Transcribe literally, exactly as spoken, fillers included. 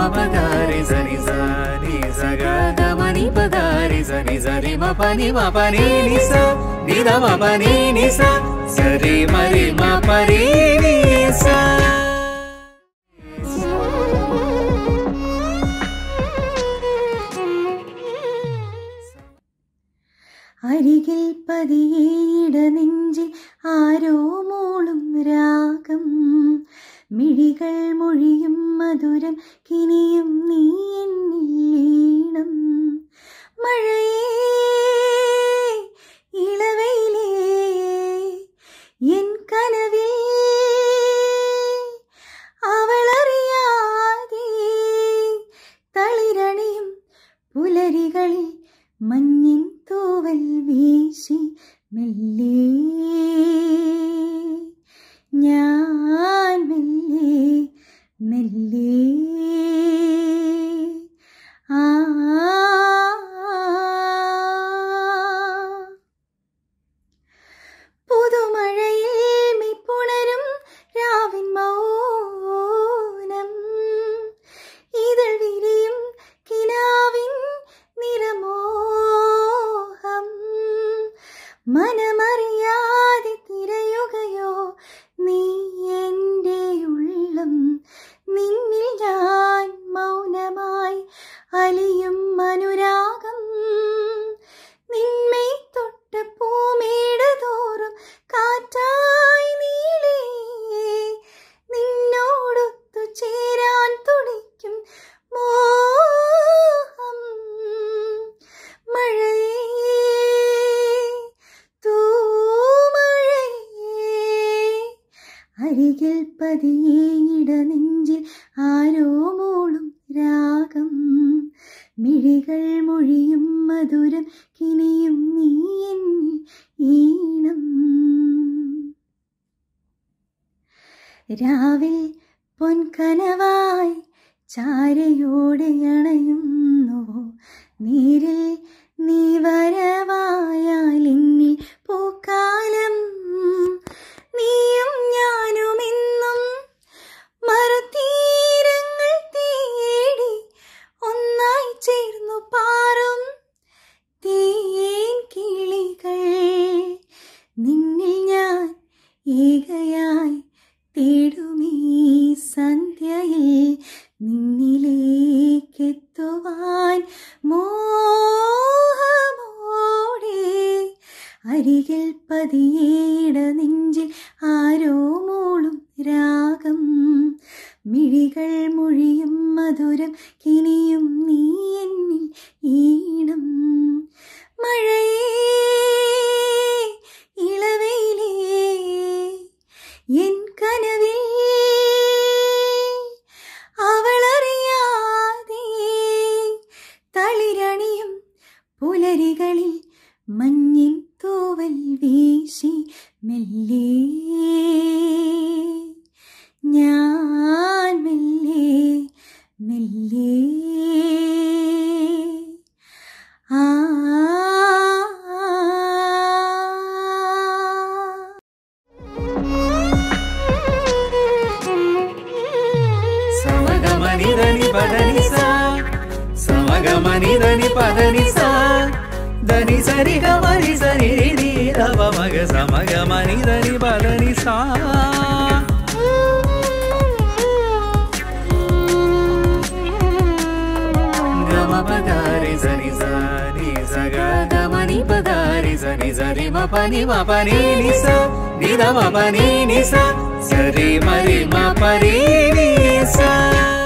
Gamapagari zani zani zaga gamani pagari zani zari ma pani ma pani ni sa ni da ma pani ni sa sari mari ma pari ni sa. അരികിൽ പതിയേട നെഞ്ചിൽ ആരോ മൂളും രാഗം മിഴികൾ മൊഴിയും മധുരം കിനിയും നീ എന്നീണം മഴയേ ഇളവയിലേ എൻ കനവിൽ അവളറിയാതെ തളിരണിയും പുലരികളിൽ മഞ്ഞിൻ തൂവൽ വീശി മെല്ലെ ഞാൻ മെല്ലെ മെല്ലെ ആ പുതുമഴയിൽ മെയ്പുണരും രാവിൻ മൗനം ഇതൾ വിരിയും കിനാവിൻ നിറമോഹം മനമറിയാതെ തിരയുകയോ നീ എൻ്റെ ഉള്ളം നിന്നിൽ ഞാൻ മൗനമായി അലിയും അനുരാഗം നിന്മേ തൊട്ട പൂമേട തോറും കാറ്റായി നീളേ നിന്നോടൊത്തു ചേരാൻ തുടിക്കും മോഹം മഴയേ തൂമഴയേ അരികിൽ പതിയേട നെഞ്ചിൽ ആരോ മൂളും രാഗം മിഴികൾ മൊഴിയും മധുരം കിനിയും നീ എന്നിൽ ഈണം രാവിൽ പൊൻകനവായി ചാരയോടെ അണയുന്നുവോ നീരിൽ നീ വരവായാൽ എന്നിൽ പൂക്കാലം നീയും ഞാനുമെന്നും മറുതീരങ്ങൾ തേടി ഒന്നായി ചേർന്നു പാറും തേൻ കിളികൾ നിന്നിൽ ഞാൻ ഏകയായി തേടുമീ സന്ധ്യയിൽ നിന്നിലേക്കെത്തുവാൻ മോഹമോടെ അരികിൽ പതിയേട നെഞ്ചിൽ ആരോ മൂളും രാഗം മിഴികൾ മൊഴിയും മധുരം കിനിയും നീ എന്നിൽ ഈണം മഴയേ ഇളവയിലേ എൻ കനവിൽ അവളറിയാതെ തളിരണിയും പുലരികളിൽ മഞ്ഞിൻ തൂവൽ വീശി മെല്ലെ ഞാൻ മെല്ലെ മെല്ലെ ആ Samagama ni padani sa Samagama ni padani sa Dani sari gamani sari ni Dava maga samagama ni dani padani sa Gamapagari zani zani zaga gamani pagari zani zari ma pani ma pani ni sa ni da ma pani ni sa sari mari ma pari ni sa